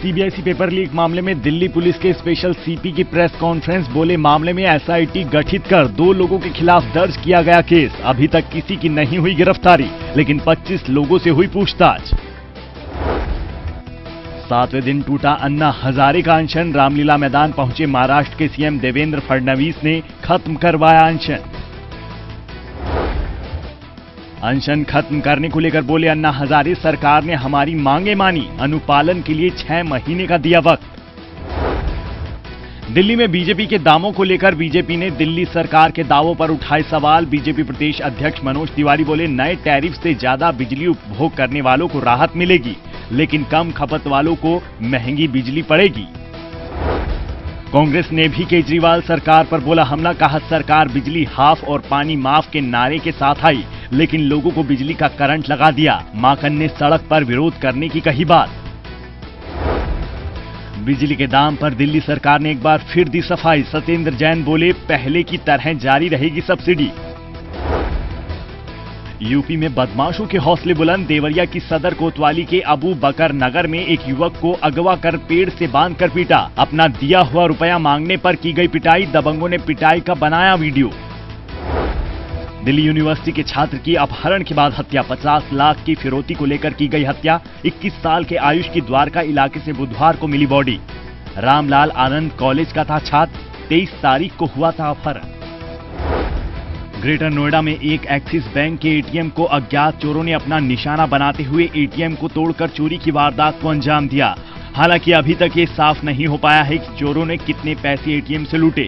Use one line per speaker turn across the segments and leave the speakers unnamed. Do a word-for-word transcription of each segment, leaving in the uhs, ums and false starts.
CBSE paper leak मामले में Delhi police के स्पेशल सीपी की प्रेस कॉन्फ्रेंस, बोले मामले में एसआईटी गठित कर दो लोगों के खिलाफ दर्ज किया गया केस। अभी तक किसी की नहीं हुई गिरफ्तारी, लेकिन पच्चीस लोगों से हुई पूछताछ। सातवें दिन टूटा अन्ना हजारे का अनशन, रामलीला मैदान पहुंचे महाराष्ट्र के सीएम देवेंद्र फडणवीस ने खत्म करवाया अनशन। अनशन खत्म करने को लेकर बोले अन्ना हजारे, सरकार ने हमारी मांगे मानी, अनुपालन के लिए छह महीने का दिया वक्त। दिल्ली में बीजेपी के दावों को लेकर बीजेपी ने दिल्ली सरकार के दावों पर उठाए सवाल। बीजेपी प्रदेश अध्यक्ष मनोज तिवारी बोले, नए टैरिफ से ज्यादा बिजली उपभोग करने वालों को राहत मिलेगी, लेकिन कम खपत वालों को महंगी बिजली पड़ेगी। कांग्रेस ने भी केजरीवाल सरकार पर बोला हमला, कहा सरकार बिजली हाफ और पानी माफ के नारे के साथ आई, लेकिन लोगों को बिजली का करंट लगा दिया। माकन ने सड़क पर विरोध करने की कही बात। बिजली के दाम पर दिल्ली सरकार ने एक बार फिर दी सफाई। सत्येंद्र जैन बोले, पहले की तरह जारी रहेगी सब्सिडी। यूपी में बदमाशों के हौसले बुलंद, देवरिया की सदर कोतवाली के अबू बकर नगर में एक युवक को अगवा कर पेड़ से बांधकर पीटा। अपना दिया हुआ रुपया मांगने पर की गई पिटाई, दबंगों ने पिटाई का बनाया वीडियो। दिल्ली यूनिवर्सिटी के छात्र की अपहरण के बाद हत्या, पचास लाख की फिरौती को लेकर की गई हत्या। इक्कीस साल के आयुष की द्वारका इलाके से बुधवार को मिली बॉडी। रामलाल आनंद कॉलेज का था छात्र, तेईस तारीख को हुआ था अपहरण। ग्रेटर नोएडा में एक एक्सिस बैंक के एटीएम को अज्ञात चोरों ने अपना निशाना बनाते हुए एटीएम को तोड़कर चोरी की वारदात को अंजाम दिया। हालांकि अभी तक ये साफ नहीं हो पाया है कि चोरों ने कितने पैसे एटीएम से लूटे।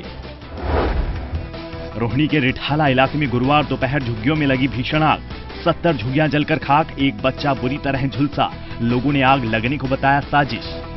रोहिणी के रिठाला इलाके में गुरुवार दोपहर झुग्गियों में लगी भीषण आग, सत्तर झुग्गियां जलकर खाक, एक बच्चा बुरी तरह झुलसा। लोगों ने आग लगने को बताया साजिश।